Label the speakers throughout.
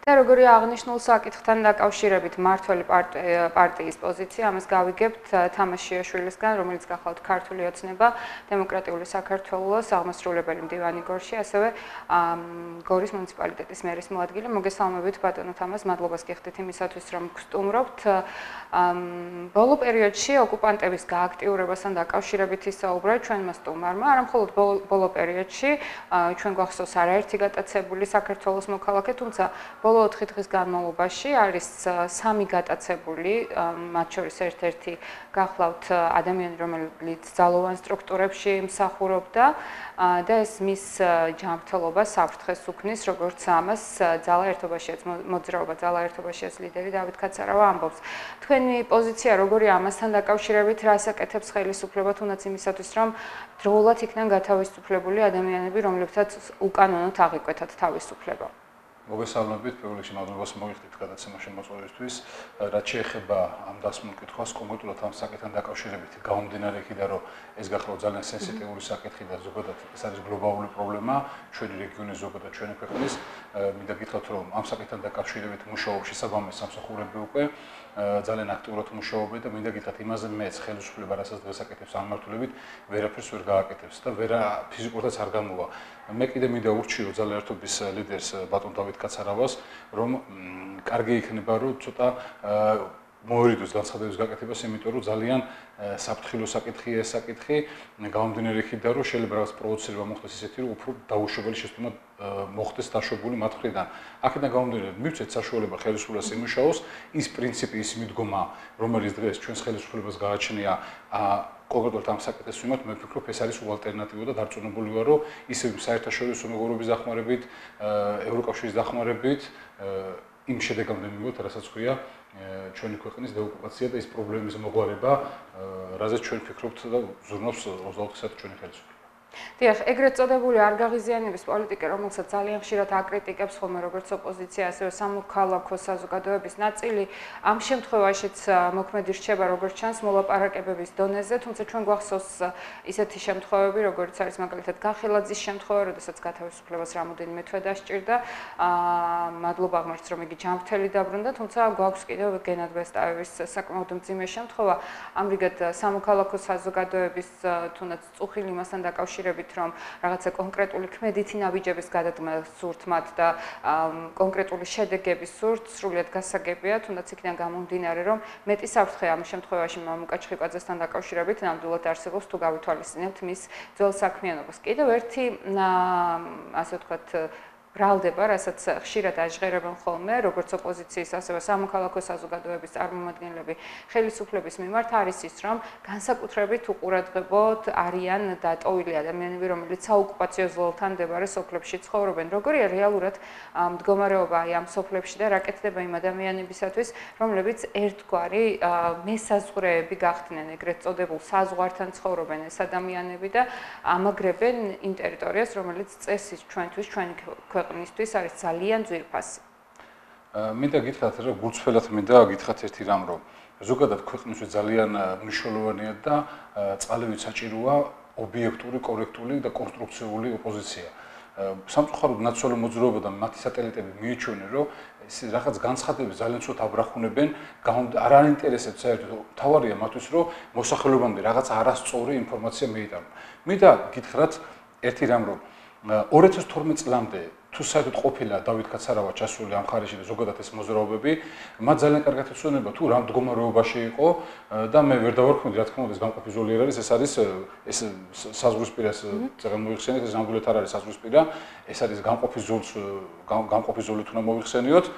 Speaker 1: როგორი აღნიშნულ საკითხთან დაკავშირებით მმართველი პარტიის პოზიცია, ამას გავიგებთ თამაზ შიაშვილისგან, რომელიც გახლავთ ქართული ოცნება, დემოკრატიული საქართველოს აღმასრულებელი მდივანი გორში, ასევე გორის მუნიციპალიტეტის მერის მოადგილე. მოგესალმებით ბატონო თამაზ, მადლობას გიხდით იმისათვის, რომ გსტუმრობთ. ბოლო პერიოდში ოკუპანტების გააქტიურებასთან დაკავშირებით ისაუბრა ჩვენმა სტუმარმა, არა მხოლოდ ბოლო პერიოდში, ჩვენ გვახსოვს არაერთი გატაცებული საქართველოს მოქალაქე, თუმცა ბოლო 4 დღის განმავლობაში არის 3 გატაცებული, მათ შორის ერთ-ერთი გახლავთ ადამიანი, რომელიც ძალოვან სტრუქტურებში მსახურობდა და ეს მის ჯანმრთელობას საფრთხეს უქმნის, როგორც ამას ძალაერთობაშიაც მოძრაობა ძალაერთობაშიაც ლიდერი დავით კაცარავა ამბობს. თქვენი პოზიცია როგორია ამასთან დაკავშირებით, რას აკეთებს ხელისუფლება თუნდაც იმისათვის, რომ დროულად იქნან გათავისუფლებული ადამიანები, რომლებსაც უკანონოდ აღიკვეთათ თავისუფლება?
Speaker 2: მოგესალმებით, პირველ რიგში მადლობას მოგიხდით გადაცემა შემოწმებისთვის. რაც შეეხება ამ დასმულ კითხვას, კონკრეტულად ამ საკითხთან დაკავშირებით, გამომდინარე იქიდან, რომ ეს გახლავთ ძალიან სენსიტიური საკითხი და ზოგადად ეს არის გლობალური პრობლემა, ჩვენი რეგიონის ზოგადად ჩვენი ქვეყნის, მინდა გითხრათ, რომ ამ საკითხთან დაკავშირებით მუშაობს შესაბამისი სამსახურები უკვე ძალიან აქტიურად მუშაობენ და მინდა გითხრათ, იმაზე მეც ხელისუფლება რასაც დღეს აკეთებს ამ მართულებით, ვერაფერს ვერ გააკეთებს და ვერა ფიზიკურადაც არ გამოვა. მე კიდე მინდა ურჩიო ძალაერთობის ლიდერს ბატონ დავით კაცარავას, რომ კარგი იქნება, რომ ცოტა მოერიდოს განცხადების გაკეთებას, იმიტომ რომ ძალიან საფრთხილო საკითხია ეს საკითხი, გამომდინარე იქიდან, რომ შეიძლება რაღაც პროვოცირება მოხდეს ისეთი, რომ უფრო დაუშვებელი შეცდომა მოხდეს დაშვებული მათ მხრიდან. აქედან გამომდინარე, მივცეთ საშუალება ხელისუფლებას იმუშაოს, ის პრინციპი, ის მიდგომა, რომელიც დღეს ჩვენს ხელისუფლებას გააჩნია, კონკრეტულად ამ საკითხის მიმართ, მე ვფიქრობ, ეს არის უალტერნატივო და დარწმუნებული ვარ, რომ ისევ საერთაშორისო მეგობრობის დახმარებით, ევროკავშირის დახმარებით იმ შედეგამდე მივიღოთ, რასაც ქვია ჩვენი ქვეყნის დეოკუპაცია და ის პრობლემის მოგვარება, რაზეც ჩვენ ვფიქრობთ და ზრუნავს 24 საათი ჩვენი ხელისუფლება.
Speaker 1: დიახ, ეგრეთ წოდებული არ გაღიზიანების პოლიტიკა, რომელსაც ძალიან ხშირად აკრიტიკებს ხოლმე როგორც ოპოზიცია, ასევე სამოქალაქო საზოგადოების ნაწილი, ამ შემთხვევაშიც მოქმედი რჩება, როგორც ჩანს, მოლაპარაკებების დონეზე, თუმცა ჩვენ გვახსოვს ისეთი შემთხვევები, როგორც არის მაგალითად გახელაძის შემთხვევა, როდესაც გათავისუფლებას რამოდენიმე თვე დასჭირდა. მადლობა ღმერთს, რომ იგი ჯანმრთელი დაბრუნდა, თუმცა გვაქვს კიდევ გენად ვესტაევის საკმაოდ მძიმე შემთხვევა. ამრიგად სამოქალაქო საზოგადოების თუნდაც წუხილი მასთან დაკავშირებით, რომ რაღაცა კონკრეტული ქმედითი ნაბიჯების გადადგმა სურთ მათ და კონკრეტული შედეგების სურთ, სრულიად გასაგებია, თუნდაც იქიდან გამომდინარე, რომ მეტი საფრთხე ამ შემთხვევაში მამუკა ჩხიკვაძესთან დაკავშირებით ნამდვილად არსებობს, თუ გავითვალისწინებთ მის ძველ საქმიანობას. კიდევ ერთი, ასე ვთქვათ, ბრალდება, რასაც ხშირად აჟღერებენ ხოლმე, როგორც ოპოზიციის, ასევე სამოქალაქო საზოგადოების წარმომადგენლები ხელისუფლების მიმართ არის ის, რომ განსაკუთრებით უყურადღებოდ არიან დატოვილი ადამიანები, რომელიც საოკუპაციო ზოლთან მდებარე სოფლებში ცხოვრობენ. როგორია რეალურად მდგომარეობა აი ამ სოფლებში და რა კეთდება იმ ადამიანებისათვის, რომლებიც ერთგვარი მესაზღვრეები გახდნენ, ეგრეთ წოდებულ საზღვართან ცხოვრობენ ეს ადამიანები და ამაგრებენ იმ ტერიტორიას, რომელიც წესით ჩვენთვის, ჩვენი ქვეყნისთვის არის ძალიან ძვირფასი.
Speaker 2: მინდა გითხრათ, რომ გულწრფელად მინდა გითხრათ ერთი რამ, რომ ზოგადად ქვეყნისთვის ძალიან მნიშვნელოვანია და წყალივით საჭიროა ობიექტური, კორექტული და კონსტრუქციული ოპოზიცია. სამწუხაროდ ნაციონალური მოძრაობა და მათი სატელიტები მიიჩვენენ, რომ ეს რაღაც განცხადების ძალიან ცუდ აბრახუნებენ, არ აინტერესებს საერთოდ. თავარია მათთვის, რომ მოსახლეობამდე რაღაც არასწორი ინფორმაცია მიიტანონ. მინდა გითხრათ ერთი რამ, რომ 2012 წლამდე თუ საერთოდ ყოფილა დავით კაცარავა ჩასული ამ ხარისში და ზოგადად ეს მოძრაობები, მათ ძალიან კარგად ეცოდება თუ რა მდგომარეობაში იყო და მე ვერ დავარქმევდი, რა თქმა უნდა, ეს გამყოფი ზოლი არ არის, ეს არის ეს საზღვრისპირას წეგან მოიხსენიეთ, ეს ნამდვილად არ არის საზღვრისპირა, ეს არის გამყოფი ზოლი თუ უნდა მოიხსენიოთ.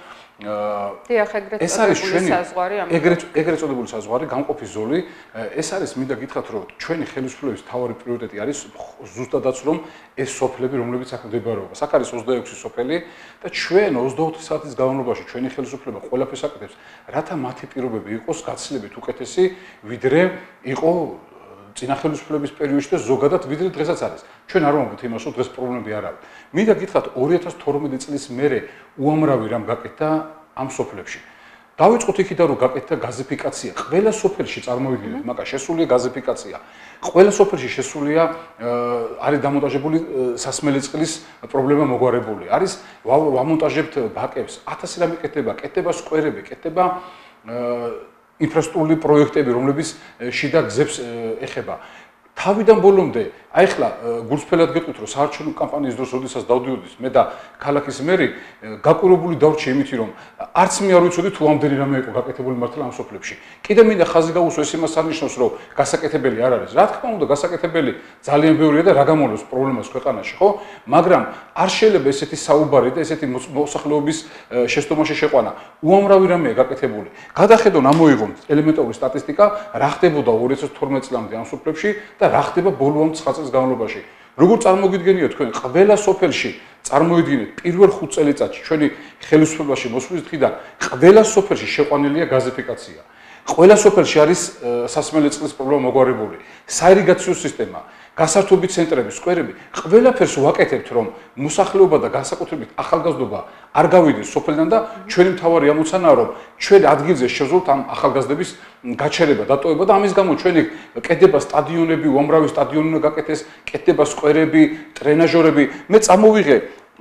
Speaker 1: დიახ, ეგრეთ წოდებული საზღვარი,
Speaker 2: ეგრეთ წოდებული საზღვარი, გამყოფი ზოლი, ეს არის მინდა გითხრათ, რომ ჩვენი ხელისუფლების მთავარი პრიორიტეტი არის ზუსტადაც რომ ეს სოფლები, რომლებიც აქ მდებარეობას. აქ არის 26 სოფელი და ჩვენ 24 საათის განმავლობაში ჩვენი ხელისუფლება ყველაფერს აკეთებს, რათა მათი პირობები იყოს გაცილებით უკეთესი, ვიდრე იყო წინა ხელისუფლების პერიოდში და ზოგადად ვიდრე დღესაც არის. ჩვენ არ ვამბობთ იმას, რომ დღეს პრობლემები არ არის. მინდა გითხრათ 2012 წლის მერე უამრავი რამ გაკეთდა ამ სოფლებში. დავიწყოთ იქიდან რომ გაკეთდა გაზიფიკაცია. ყველა სოფელში წარმოვიდგინეთ, მაგა შესულია გაზიფიკაცია. ყველა სოფელში შესულია არის დამონტაჟებული სასმელი წყლის პრობლემა მოგვარებული. არის ვამონტაჟებთ ბაკებს, 1000 რამე კეთდება, კეთდება სკვერები, კეთდება ინფრასტრუქტურული პროექტები, რომლებიც შიდა გზებს ეხება. თავიდან ბოლომდე, აი ხლა გულწრფელად გეტყვით, რომ საარჩევნო კამპანიის დროს, როდესაც დავდიოდი მე და ქალაქის მერი, გაკვირვებული დავრჩი იმით, რომ არც მე არ ვიცოდი თუ ამდენი რამე იყო გაკეთებული მართლა ამ სოფლებში. კიდე მინდა ხაზი გავუსვა, ეს იმას არნიშნავს, რომ გასაკეთებელი არ არის. რა თქმა უნდა, გასაკეთებელი ძალიან ბევრია და რა გამოვლენს პრობლემას ქვეყანაში, ხო? მაგრამ არ შეიძლება ესეთი საუბარი და ესეთი მოსახლეობის შეცდომაში შეყვანა. უამრავი რამეა გაკეთებული. გადახედონ ამოიღონ ელემენტარული სტატისტიკა, რა ხდებოდა 2012 წლამდე ამ სოფლებში და რა ხდება ბოლო ამ 9 წლის განმავლობაში. როგორ წარმოგიდგენიათ თქვენ ყველა სოფელში წარმოიდგინეთ პირველ 5 წელიწადში ჩვენი ხელისუფლებაში მოსვლის დღიდან ყველა სოფელში შეყვანილია გაზიფიკაცია. ყველა სოფელში არის სასმელი წყლის პრობლემა მოგვარებული. საირიგაციო სისტემა, გასართობი ცენტრები, სკვერები, ყველაფერს ვაკეთებთ, რომ მოსახლეობა და განსაკუთრებით ახალგაზრდობა არ გავიდეს სოფელიდან და ჩვენი მთავარი ამოცანაა, რომ ჩვენ ადგილზე შევძლოთ ამ ახალგაზრდების გაჩერება, დატოვება და ამის გამო ჩვენი კეთდება სტადიონები, უამრავი სტადიონი უნდა გაკეთდეს, კეთდება სკვერები, ტრენაჟორები. მე წამოვიღე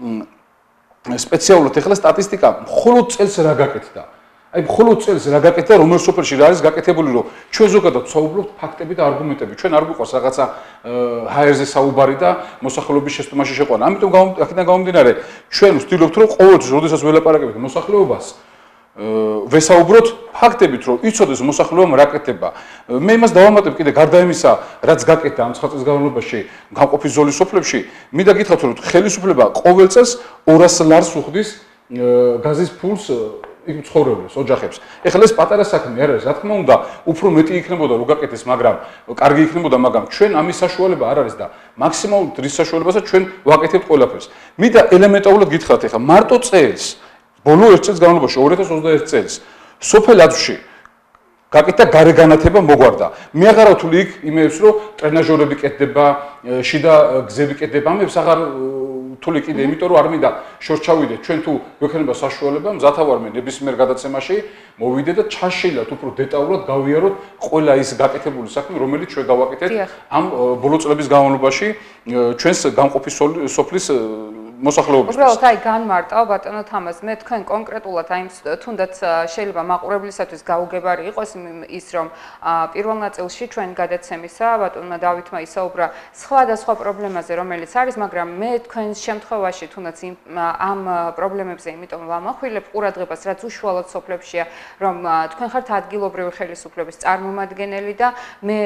Speaker 2: სპეციალურად ეხლა სტატისტიკა, მხოლოდ წელს რა გაკეთდა. აი მხოლოდ წელს რა გაკეთდა, რომელ სოფელში რა არის გაკეთებული, რომ ჩვენ ზოგადად ვსაუბრობთ ფაქტები და არგუმენტები. ჩვენ არ გვიყვარს რაღაცა ჰაერზე საუბარი და მოსახლეობის შეცდომაში შეყვანა. ამიტომ აქედან გამომდინარე, ჩვენ ვცდილობთ, რომ ყოველთვის, როდესაც ველაპარაკებთ მოსახლეობას, ვესაუბროთ ფაქტებით, რომ იცოდეს მოსახლეობამ რა კეთდება. მე იმას დავამატებ კიდე გარდა იმისა, რაც გაკეთდა ამ 9 წლის განმავლობაში გამყოფი ზოლის სოფლებში, მინდა გითხრათ, რომ ხელისუფლება ყოველ წელს 200 ლარს უხდის გაზის ფულს იქ ცხოვრებს, ოჯახებს. ეხლა ეს პატარა საქმე არ არის, რა თქმა უნდა, უფრო მეტი იქნებოდა რო გაკეთდეს, მაგრამ კარგი იქნებოდა, მაგრამ ჩვენ ამის საშუალება არ არის და მაქსიმალურ დრის საშუალებასაც ჩვენ ვაკეთებთ ყველაფერს. მინდა ელემენტარულად გითხრათ, ეხლა მარტო წელს, ბოლო 1 წელს განმავლობაში 2021 წელს, სოფელ აზვში გაკეთდა გარეგანათება მოგვარდა. მე აღარ ავთვლი იქ იმებს, რომ ტრენაჟორები კეთდება, შიდა გზები კეთდება, ამებს აღარ თული კიდე, იმიტომ რომ არ მინდა შორს ჩავიდეთ, ჩვენ თუ გვექნება საშუალება, მზათა ვარ მე ნებისმიერ გადაცემაში მოვიდე და ჩაშილად უფრო დეტალურად გავიაროთ ყველა ის გაკეთებული საქმე, რომელიც ჩვენ გავაკეთეთ ამ ბოლო წლების განმავლობაში ჩვენს გამყოფი სოფლის მოსახლეობის.
Speaker 1: უბრალოდ აი განმარტავ ბატონო თამაზ, მე თქვენ კონკრეტულად აი თუნდაც შეიძლება მაყურებლისათვის გაუგებარი იყოს ის, რომ პირველ ნაწილში ჩვენ გადაცემისა ბატონმა დავითმა ისაუბრა სხვადასხვა პრობლემაზე, რომელიც არის, მაგრამ მე თქვენ შემთხვევაში თუნდაც ამ პრობლემებზე იმიტომ ვამახვილებ ყურადღებას, რაც უშუალოდ სოფლებშია, რომ თქვენ ხართ ადგილობრივი ხელისუფლების წარმომადგენელი და მე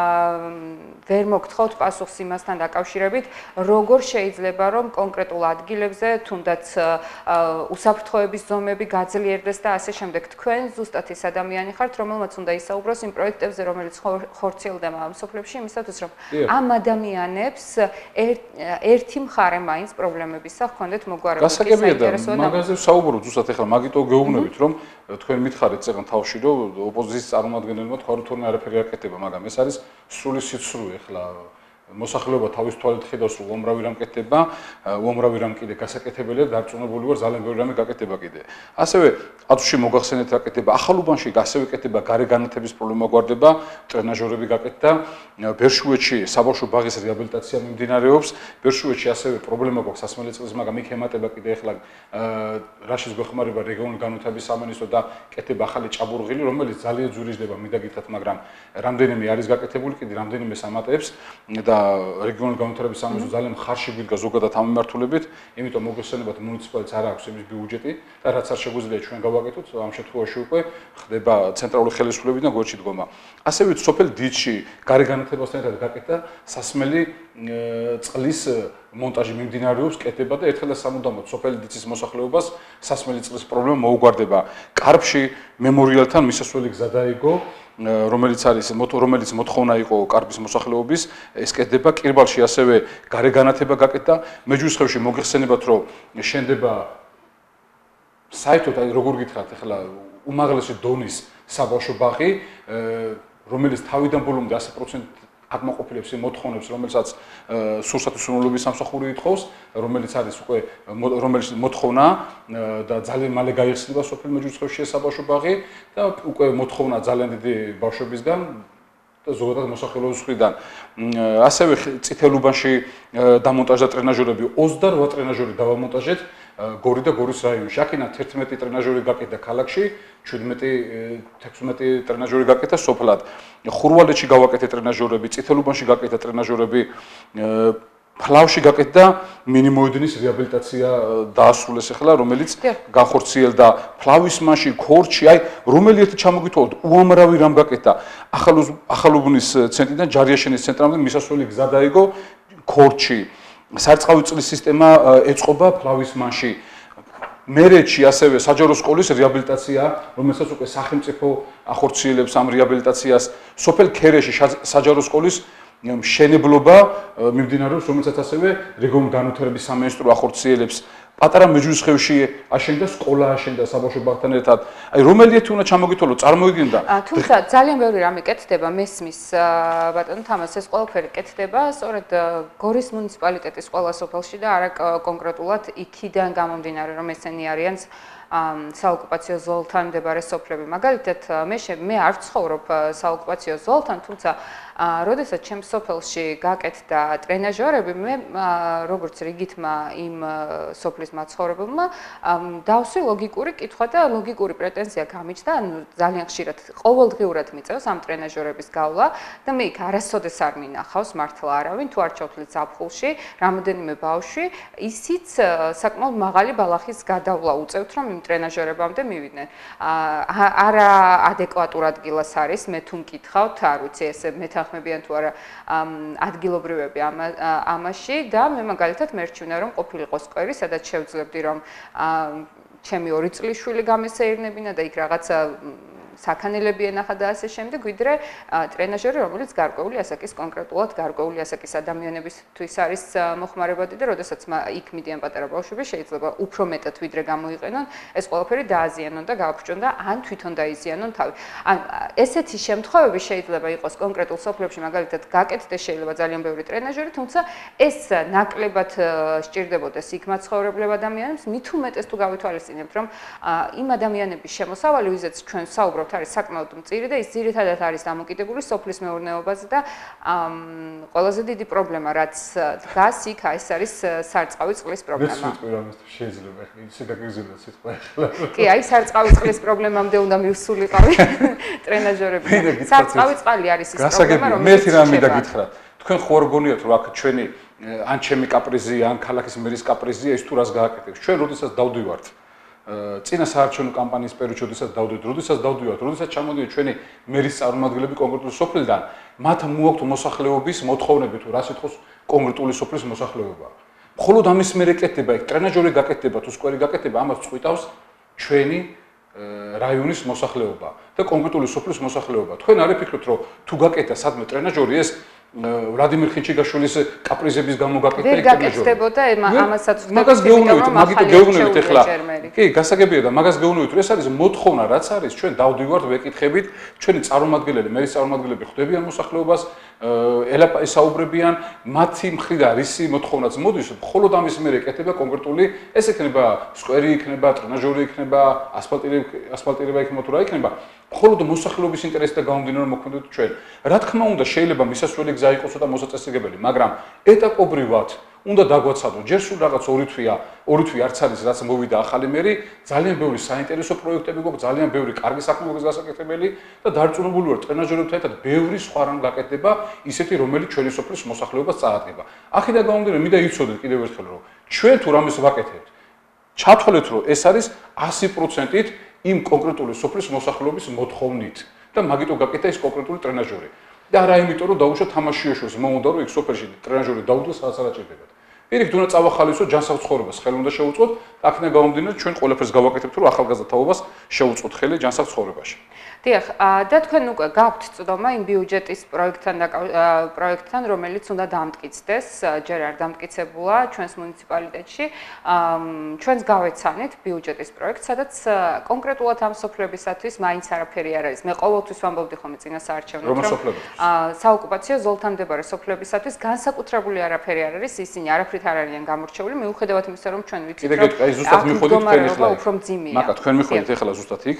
Speaker 1: ვერ მოგთხოვთ პასუხს იმასთან დაკავშირებით, როგორ შეიძლება რომ კონკრეტულ ადგილებზე თუნდაც უსაფრთხოების ზომები გაძლიერდეს და ასე შემდეგ. თქვენ ზუსტად ის ადამიანი ხართ, რომელმაც უნდა ისაუბროს იმ პროექტებზე, რომელიც ხორციელდება ამ სოფლებში, იმისათვის რომ ამ ადამიანებს ერთი მხარე მაინც პრობლემებისა ჰქონდეთ მოგვარებული.
Speaker 2: გასაგებია და მაგაზე ვსაუბრობ ზუსტად ეხლა მაგიტო გეუბნებით, რომ თქვენ მითხარით წეგან თავში, რომ ოპოზიციის წარმომადგენელმა თქვა, რომ თორმე არაფერი არ კეთდება, მაგრამ ეს არის სრული სიცრუე ეხლა მოსახლეობა თავის თვალით ხედავს, რომ უამრავი რამ კეთდება, უამრავი რამ კიდე გასაკეთებელია, დარწმუნებული ვარ, ძალიან ბევრი რამე გაკეთდება კიდე. ასევე აზვში მოგახსენეთ რა კეთდება, ახალუბანში ასევე კეთდება გარეგანათების პრობლემა გვარდება, ტრენაჟორები გაკეთდა, ბერშუეთში საბავშვო ბაღის რეაბილიტაცია მიმდინარეობს, ბერშუეთში ასევე პრობლემა გვაქვს სასმელი წყლის, მაგრამ იქ ემატება კიდე ეხლა რაშიც გვეხმარება რეგიონული განვითარების სამინისტრო და კეთდება ახალი ჭაბურღილი, რომელიც ძალიან ძვირიждება, მინდა გითხრათ, მაგრამ რამდენიმე არის გაკეთებული, კიდე რამდენიმე სამატებს და რეგიონული განვითარების სამინისტრო ძალიან ხარში გვიდგა ზოგადად ამ მიმართულებით, იმიტომ მოგესალმებათ მუნიციპალიტეტს არ აქვს იმის ბიუჯეტი და რაც არ შეგვიძლია ჩვენ გავაკეთოთ, ამ შემთხვევაში უკვე ხდება ცენტრალური ხელისუფლებიდან გვერდში დგომა. ასევე სოფელ დიცში გარეგანათებასთან ერთად გაკეთდა სასმელი წყლის მონტაჟი მიმდინარეობს, კეთდება და ერთხელ და სამუდამოდ სოფელ დიცის მოსახლეობას სასმელი წყლის პრობლემა მოუგვარდება. კარბში მემორიალთან მისასვლელი გზა დაიგო, რომელიც მოთხოვნა იყო კარბის მოსახლეობის, ეს კეთდება. კირბალში ასევე გარეგანათება გაკეთდა. მეჯუისხევში მოგეხსენებათ, რომ შენდება საერთოდ აი როგორ გითხრათ ახლა უმაღლესი დონის საბავშვო ბაღი, რომელიც თავიდან ბოლომდე აკმაყოფილებს იმ მოთხოვნებს, რომელსაც სურსათვისმცემლობის სამსახური ითხოვს, რომელიც არის უკვე რომელიც მოთხოვნა და ძალიან მალე გაიხსნება სოფელ მეჯუხევში ეს საბავშვო ბაღი და უკვე მოთხოვნა ძალიან დიდი ბავშვებისგან და ზოგადად მოსახლეობის მხრიდან. ასევე წითელ უბანში დამონტაჟდა ტრენაჟორები, 28 ტრენაჟორი დავამონტაჟეთ გორი და გორის რაიონში. აქედან 11 ტრენაჟორი გაკეთდა ქალაქში, 16 ტრენაჟორი გაკეთდა სოფლად. ხურვალეთში გავაკეთე ტრენაჟორები, წითელ უბანში გაკეთდა ტრენაჟორები, ფლავში გაკეთდა მინიმოიდინის რეაბილიტაცია დაასრულეს ახლა, რომელიც განხორციელდა ფლავის მასში, ქორჩი, აი რომელი ერთი ჩამოგითხოვოთ, უამრავი რამ გაკეთდა. ახალუბნის ცენტრიდან ჯარიაშენის ცენტრამდე მისასვლელი გზა დაიგო ქორჩი. სარწყავი წყლის სისტემა ეწყობა ფლავის მასში. მერეთში ასევე საჯარო სკოლის რეაბილიტაცია, რომელსაც უკვე სახელმწიფო ახორციელებს ამ რეაბილიტაციას. სოფელ ქერეში საჯარო სკოლის მშენებლობა მიმდინარეობს, რომელსაც ასევე რეგიონულ განვითარების სამინისტრო ახორციელებს. პატარა მეჯუხევში აშენდა სკოლა, აშენდა საბავშვო ბაღთან ერთად. აი რომელი ერთი უნდა ჩამოგითვალო, წარმოიდგინდა.
Speaker 1: თუმცა ძალიან ბევრი რამე კეთდება, მესმის ბატონო თამას, ეს ყველაფერი კეთდება, სწორედ გორის მუნიციპალიტეტის ყველა სოფელში და არა კონკრეტულად იქიდან გამომდინარე, რომ ესენი არიან საოკუპაციო ზოლთან მდებარე სოფლები. მაგალითად, მე არ ვცხოვრობ საოკუპაციო ზოლთან, თუმცა როდესაც ჩემს სოფელში გაკეთდა ტრენაჟორები, მე როგორც რიგითმა იმ სოფლის მაცხოვრებელმა დავსვი ლოგიკური კითხვა და ლოგიკური პრეტენზია გამიჩნდა, ანუ ძალიან ხშირად ყოველდღიურად მიწევს ამ ტრენაჟორების გავლა და მე იქ არასოდეს არ მინახავს მართლა არავინ, თუ არ ჩავთვლით ზაფხულში, რამოდენიმე ბავშვი, ისიც საკმაოდ მაღალი ბალახის გადავლა უწევთ, რომ იმ ტრენაჟორებამდე მივიდნენ. არა ადეკვატურ ადგილას არის, მე თუ მკითხავთ, არ ვიცი, ესე მეთანხმებიან თუ არა ადგილობრივები ამაში და მე მაგალითად მერჩივნა რომ ყოფილიყო სკვერი, სადაც შევძლებდი რომ ჩემი 2 წლის შვილი გამესეირნებინა და იქ რაღაცა საქანელები ენახა და ასე შემდეგ, ვიდრე ტრენაჟორი, რომელიც გარკვეული ასაკის კონკრეტულად გარკვეული ასაკის ადამიანებისთვის არის მოხმარებადი და როდესაც იქ მიდიან პატარა ბავშვები, შეიძლება უფრო მეტად ვიდრე გამოიყენონ, ეს ყველაფერი დააზიანონ და გააფრჩონ და ან თვითონ დაიზიანონ თავი. ან ესეთი შემთხვევები შეიძლება იყოს კონკრეტულ სოფლებში, მაგალითად, გაკეთდეს შეიძლება ძალიან ბევრი ტრენაჟორი, თუმცა ეს ნაკლებად სჭირდებოდეს იქ მაცხოვრებელ ადამიანებს, მით უმეტეს თუ გავითვალისწინებთ, რომ იმ ადამიანების შემოსავალი, ვიზეც ჩვენ საუბრობთ არის საკმაოდ მწირი და ის ძირითადად არის დამოკიდებული სოფლის მეურნეობაზე და ყველაზე დიდი პრობლემა რაც დგას იქ ეს არის სარწყავი წყლის პრობლემა.
Speaker 2: მე ვიტყვი რომ შეიძლება ისე გაგიზრდა სიტყვა ახლა.
Speaker 1: კი, აი სარწყავი წყლის პრობლემამდე უნდა მივსულიყავი ტრენაჟორები. სარწყავი წყალი არის ის პრობლემა რომელიც მე ერთი რამე მინდა
Speaker 2: გითხრა. თქვენ ხო არ გონიათ რომ აქ ჩვენი ან ჩემი კაპრიზია, ან ქალაქის მერის კაპრიზია ის თუ რას გააკეთებს. ჩვენ როდესაც დავდივართ წინა საარჩევნო კამპანიის პერიოდში, როდესაც ჩამოდიოდნენ ჩვენი მერის წარმომადგენლები კონკრეტული სოფლიდან, მათ მოაქვთ მოსახლეობის მოთხოვნები თუ რას ითხოვს კონკრეტული სოფლის მოსახლეობა. მხოლოდ ამის მერე კეთდება, იქ ტრენაჟორი გაკეთდება თუ სკვერი გაკეთდება, ამას წყვიტავს ჩვენი რაიონის მოსახლეობა და კონკრეტული სოფლის მოსახლეობა. თქვენ არ იფიქროთ, რომ თუ გაკეთდა სადმე ტრენაჟორი ეს ვლადიმერ ხინჩიგაშვილის კაპრიზების გამო გაკეთდა
Speaker 1: ეგ გაკეთდებოდა ამასაც
Speaker 2: მაგას გეუბნებით ახლა. კი, გასაგებია და მაგას გეუბნებით, რომ ეს არის მოთხოვნა, რაც არის, ჩვენ დავდივართ, ვეკითხებით, ჩვენი წარმომადგენლები, მერის წარმომადგენლები ხვდებიან მოსახლეობას, ესაუბრებიან, მათი მხრიდან რისი მოთხოვნაც მოდის, მხოლოდ ამის მერე ეკეთება კონკრეტული, ეს იქნება სკვერი, იქნება ტრენაჟორი, იქნება ასფალტირება, იქნება თუ რა იქნება. მხოლოდ მოსახლეობის ინტერესიდან გამომდინარე რომ მოქმედოთ ჩვენ. რა თქმა უნდა, შეიძლება მისასვლელი გზა იყოს და მოსაწესრიგებელი, მაგრამ ეტაპობრივად უნდა დაგვაცადოთ. ჯერ სულ რაღაც ორი თვი არც არის, რაც მოვიდა ახალი მერი, ძალიან ბევრი საინტერესო პროექტები გვაქვს, ძალიან ბევრი კარგი საქმე გვაქვს გასაკეთებელი და დარწმუნებული ვარ, ტრენაჟორებთან ერთად ბევრი სხვა რამ გაკეთდება, ისეთი, რომელიც ჩვენი სოფლის მოსახლეობას წააგდება. აქედან გამომდინარე, მინდა იცოდეთ კიდევ ერთხელ, რომ ჩვენ თუ რამეს ვაკეთებთ, ჩავთვალეთ, რომ ეს არის 100%-ით იმ კონკრეტული სოფლის მოსახლეობის მოთხოვნით და მაგიტო გაკეთდა ეს კონკრეტული ტრენაჟორი. და არა იმიტომ რომ დაუშვა თამაშიოშოს, მოუნდა რომ იქ სოფელში ტრენაჟორი დაუდგეს, სადაც არ აჭირდებათ. პირიქით უნდა წავახალისოთ ჯანსაღ ცხოვრებას, ხელი უნდა შევუწყოთ, აქედან გამომდინარე ჩვენ ყველაფერს გავაკეთებთ, რომ ახალგაზრდა თაობას შევუწყოთ ხელი ჯანსაღ ცხოვრებაში.
Speaker 1: დიახ, და თქვენ უკვე გაქვთ წვდომა იმ ბიუჯეტის პროექტთან, რომელიც უნდა დამტკიცდეს, ჯერ არ დამტკიცებულა ჩვენს მუნიციპალიტეტში. ჩვენს გავეცანით ბიუჯეტის პროექტს, სადაც კონკრეტულად ამ სოფლებისათვის მაინც არაფერი არ არის. მე ყოველთვის ვამბობდი ხოლმე წინა საარჩევნოდ,
Speaker 2: რომ
Speaker 1: საოკუპაციო ზოლთან მდებარე სოფლებისათვის განსაკუთრებული არაფერი არ არის, ისინი არაფრით არ არიან გამორჩეული, მიუხედავად იმისა, რომ ჩვენ ვიცით, რომ
Speaker 2: ზუსტად მიხვედით თქვენ ახლა
Speaker 1: უფრო მძიმეა.
Speaker 2: მაგა თქვენ მიხვედით ახლა ზუსტად იქ,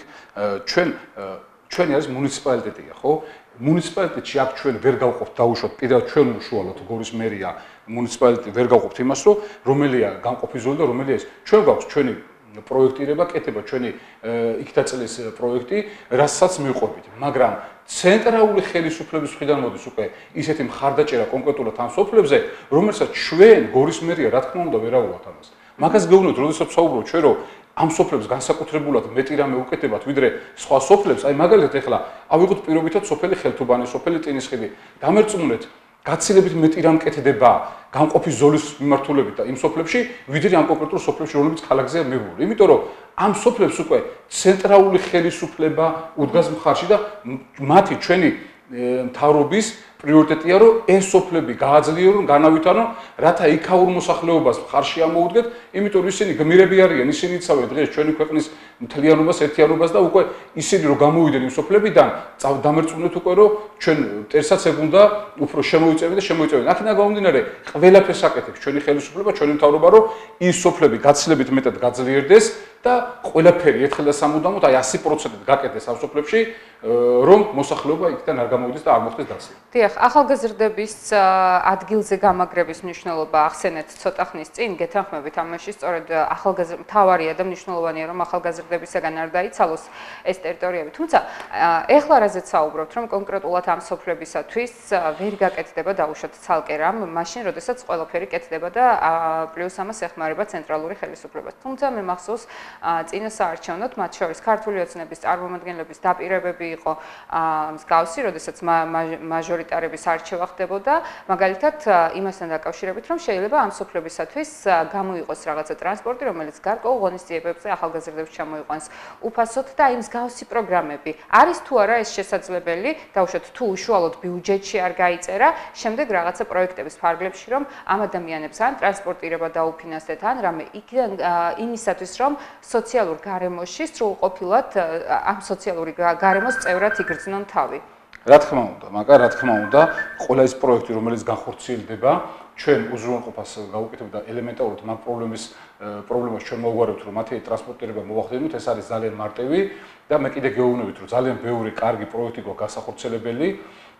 Speaker 2: ჩვენი არის მუნიციპალიტეტია, ხო? მუნიციპალიტეტში აქ ჩვენ ვერ გავყოფთ დაუშვათ პირად ჩვენ უშუალოდ გორის მერია მუნიციპალიტეტი ვერ გავყოფთ იმას, რომ რომელია გამყოფი ზოლი და რომელია ეს. ჩვენ გვაქვს ჩვენი პროექტირება, კეთება ჩვენი იქ დაწესების პროექტი, რასაც მივყვებით, მაგრამ ცენტრალური ხელისუფლების მხრიდან მოდის უკვე ისეთი მხარდაჭერა კონკრეტულად ამ სოფლებზე, რომელსაც ჩვენ გორის მერია რა თქმა უნდა ვერავოთ ამას. მაგას გეუბნებთ, როდესაც საუბრობთ ჩვენ რომ ამ სოფლებს განსაკუთრებულად მეტი რამე უკეთებათ ვიდრე სხვა სოფლებს, აი მაგალითად ეხლა ავიღოთ პირობითად სოფელი ხელთუბანი, სოფელი ტინისხილი, დამერწმუნეთ, გაცილებით მეტი რამ კეთდება გამყოფი ზოლის მიმართულებით და იმ სოფლებში, ვიდრე ამ კონკრეტულ სოფლებში, რომლებიც ქალაქზეა მიღებული. იმიტომ რომ ამ სოფლებს უკვე ცენტრალური ხელისუფლება უდგას მხარში და მათი ჩვენი მთავრობის პრიორიტეტია, რომ ეს სოფლები გააძლიერონ, განავითარონ, რათა იქაურ მოსახლეობას მხარში ამოუდგეთ, იმიტომ რომ ისინი გმირები არიან, ისინი იცავენ დღეს ჩვენი ქვეყნის მთლიანობას, ერთიანობას და უკვე ისინი რომ გამოვიდნენ იმ სოფლებიდან, დამერწმუნეთ უკვე რომ ჩვენ ტერსაც ეგ უნდა უფრო შემოიწევენ და შემოიწევენ. აქედან გამომდინარე, ყველაფერს აკეთებს ჩვენი ხელისუფლება, ჩვენი მთავრობა, რომ ის სოფლები გაცილებით მეტად გაძლიერდეს და ყველაფერი ერთხელ და სამუდამოდ აი 100%-ით გაკეთდეს ამ სოფლებში, რომ მოსახლეობა იქიდან არ გამოვიდეს და არ მოხდეს დაცვა.
Speaker 1: დიახ, ახალგაზრდების ადგილზე გამაგრების მნიშვნელობა ახსენეთ ცოტა ხნის წინ, გეთანხმებით ამაში, სწორედ მთავარია და მნიშვნელოვანია, რომ ახალგაზრდებისაგან არ დაიცალოს ეს ტერიტორიები. თუმცა, ეხლა რაზეც საუბრობთ, რომ კონკრეტულად ამ სოფლებისათვის ვერ გაკეთდება დაუშვათ ცალკე რამ, მაშინ, როდესაც ყველაფერი კეთდება და პლუს ამას ეხმარება ცენტრალური ხელისუფლებას. თუმცა მე მახსოვს წინა საარჩევნოდ, მათ შორის ქართული ოცნების წარმომადგენლების დაპირებები იყო მსგავსი, როდესაც მაჟორიტარების არჩევა ხდებოდა, მაგალითად იმასთან დაკავშირებით, რომ შეიძლება ამ სოფლებისათვის გამოიყოს რაღაცა ტრანსპორტი, რომელიც გარკვეულ ღონისძიებებზე ახალგაზრდებს ჩამოიყვანს უფასოდ და იმ მსგავსი პროგრამები. არის თუ არა ეს შესაძლებელი, დაუშვათ თუ უშუალოდ ბიუჯეტში არ გაიწერა, შემდეგ რაღაცა პროექტების ფარგლებში, რომ ამ ადამიანებს ან ტრანსპორტირება დაუფინანსდეთ, ან რამე იქიდან იმისათვის, რომ სოციალურ გარემოში სრულყოფილად ამ სოციალური გარემოს წევრად იგრძნონ თავი.
Speaker 2: რა თქმა უნდა, მაგრამ რა თქმა უნდა, ყველა ის პროექტი, რომელიც განხორციელდება, ჩვენ უზრუნველყოფას გავუკეთებთ და ელემენტარულად მაგ პრობლემას ჩვენ მოვგვარებთ, რომ მათი ტრანსპორტირება მოვახდინოთ, ეს არის ძალიან მარტივი და მე კიდე გეუბნებით, რომ ძალიან ბევრი კარგი პროექტი გვაქვს გასახორციელებელი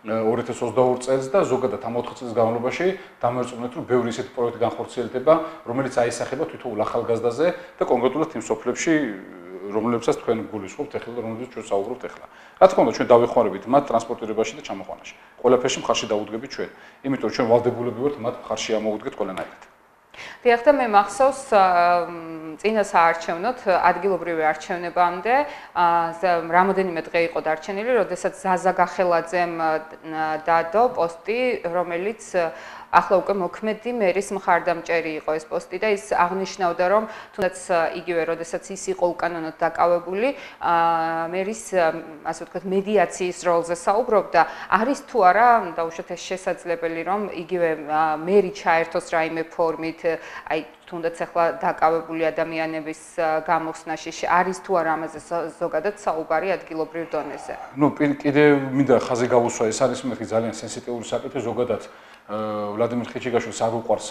Speaker 2: 2022 წელს და ზოგადად ამ 4 წლის განმავლობაში დამერწმუნეთ, რომ ბევრი ისეთი პროექტი განხორციელდება, რომელიც აისახება თითოეულ ახალგაზრდაზე და კონკრეტულად იმ სოფლებში, რომლებსაც თქვენ გულისხმობთ ახლა და რომლებსაც ჩვენ საუბრობთ ახლა. რა თქმა უნდა, ჩვენ დავეხმარებით მათ ტრანსპორტირებაში და ჩამოყვანაში. ყველაფერში მხარში დაუდგებით ჩვენ. იმიტომ რომ ჩვენ ვალდებულები ვართ მათ მხარში ამოუდგეთ ყველანაირად.
Speaker 1: დიახ და მე მახსოვს წინა საარჩევნოდ ადგილობრივი არჩევნებამდე რამოდენიმე დღე იყო დარჩენილი, როდესაც ზაზა გახელაძემ დადო პოსტი, რომელიც ახლა უკვე მოქმედი მერის მხარდამჭერი იყო ეს პოსტი და ის აღნიშნავდა, რომ თუნდაც იგივე, როდესაც ის იყო უკანონოდ დაკავებული, მერის, ასე ვთქვათ, მედიაციის როლზე საუბრობდა, არის თუ არა დაუშვათ ეს შესაძლებელი, რომ იგივე მერი ჩაერთოს რაიმე ფორმით, აი თუნდაც ახლა დაკავებული ადამიანების გამოხსნაში არის თუ არა ამაზე ზოგადად საუბარი ადგილობრივ დონეზე.
Speaker 2: ნუ კიდე მინდა ხაზი გავუსვა, ეს არის მეთქი ძალიან სენსიტიური საკითხი, ზოგადად ვლადიმერ ხიჩიგაშვილს არ უყვარს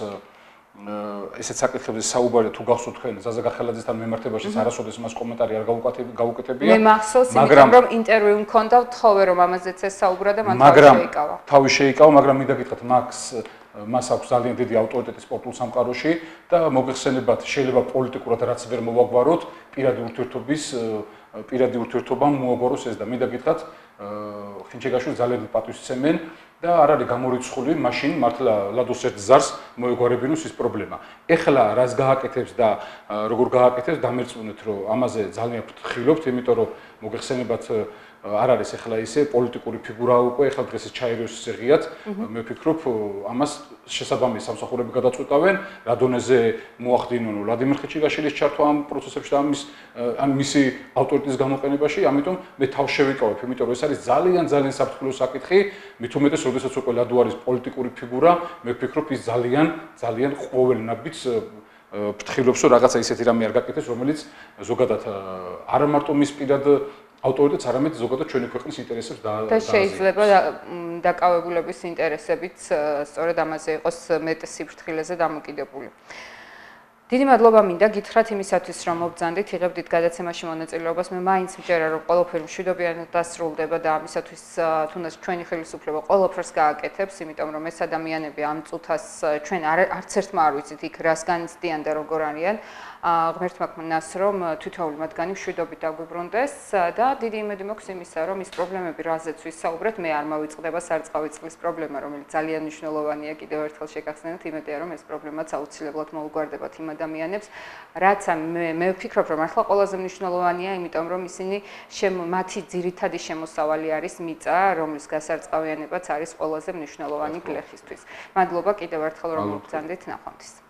Speaker 2: ესეც საკითხებზე საუბარი, თუ გახსოვთ თქვენ ზაზა გახელაძესთან მიმართებაში არასოდეს მას კომენტარი არ გავუკეთებია.
Speaker 1: მე მახსოვს, იმიტომ რომ ინტერვიუ მქონდა, ვთხოვე რომ ამაზეც ეს საუბრა და მან თავი შეიკავა.
Speaker 2: თავი შეიკავა, მაგრამ მინდა გითხრათ, მას აქვს ძალიან დიდი ავტორიტეტი სპორტულ სამყაროში და მოგეხსენებათ, შეიძლება პოლიტიკურად რაც ვერ მოვაგვაროთ, პირადი ურთიერთობამ მოაგვაროს ეს და მინდა გითხრათ, ხინჩეგაშვილი ძალიან პატივისცემენ და არ არის გამორიცხული, მაშინ მართლა ლადოს ერთ ზარს მოეგვარებინოს ის პრობლემა. ეხლა რას გააკეთებს და როგორ გააკეთებს, დამერწმუნეთ, რომ ამაზე ძალიან ვფრთხილებთ, იმიტომ რომ მოგეხსენებათ არ არის ახლა ისე პოლიტიკური ფიგურა უკვე, ახლა დღეს ჩაირიოს ზეღიათ, მე ვფიქრობ, ამას შესაბამისი სამსახურები გადაწყვეტავენ, რა დონეზე მოახდინონ ვლადიმერ ხეჩიგაშვილის ჩართვა ამ პროცესებში და ან მისი ავტორიტეტის გამოყენებაში, ამიტომ მე თავს შევიკავებ, იმიტომ რომ ეს არის ძალიან საფრთხილო საკითხი, მით უმეტეს, როდესაც უკვე ლადო არის პოლიტიკური ფიგურა, მე ვფიქრობ, ის ძალიან ყოველნაბიჯს ფრთხილობს, რომ რაღაცა ისეთი რამე არ გაკეთებს, რომელიც ზოგადად არა მარტო მის პირად ავტორიტეტს, არამედ ზოგადად ჩვენი ქვეყნის ინტერესებს
Speaker 1: და შეიძლება დაკავებულების ინტერესებიც სწორედ ამაზე იყოს მეტ სიფრთხილეზე დამოკიდებული. დიდი მადლობა მინდა გითხრათ იმისათვის, რომ მობრძანდით, იღებდით გადაცემაში მონაწილეობას. მე მაინც მჯერა, რომ ყველაფერი მშვიდობიანად დასრულდება და ამისათვის თუნდაც ჩვენი ხელისუფლება ყველაფერს გააკეთებს, იმიტომ რომ ეს ადამიანები ამ წუთას ჩვენ არც ერთმა არ ვიცით იქ რას განიცდიან და როგორ არიან. ღმერთმა გმნას, რომ თითოეული მათგანი მშვიდობით დაგვიბრუნდეს და დიდი იმედი მაქვს იმისა, რომ ის პრობლემები, რაზეც ვისაუბრეთ, მე არ მოვიწყდება სარწყავი წყლის პრობლემა, რომელიც ძალიან მნიშვნელოვანია კიდევ ერთხელ შეგახსენოთ, იმედია, რომ ეს პრობლემაც აუცილებლად მოუგვარდებათ იმ ადამიანებს, რაც მე ვფიქრობ, რომ ახლა ყველაზე მნიშვნელოვანია, იმიტომ რომ ისინი მათი ძირითადი შემოსავალი არის მიწა, რომლის გასარწყავიანებაც არის ყველაზე მნიშვნელოვანი გლეხისთვის. მადლობა კიდევ ერთხელ, რომ მოგბრძანდით, ნახვამდის.